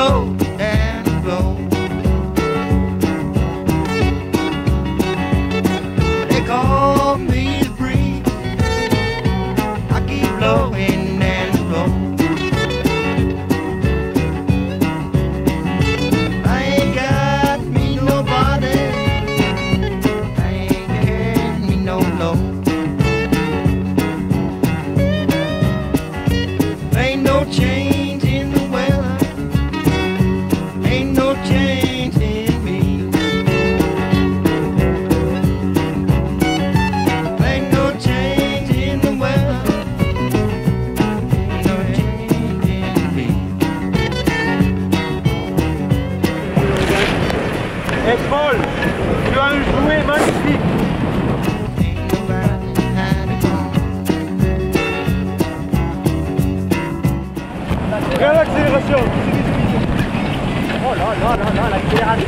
slow and slow. They call me the breeze. I keep blowing and blowing. I ain't got me nobody. I ain't had me no load. Ain't no change in the weather. Ain't no change in me. Ain't no change in the weather. Ain't no change in me. Hey Paul, tu as un jouet magnifique. Ain't nobody had it gone. Regarde l'accélération. Oh là là là là, l'accélération.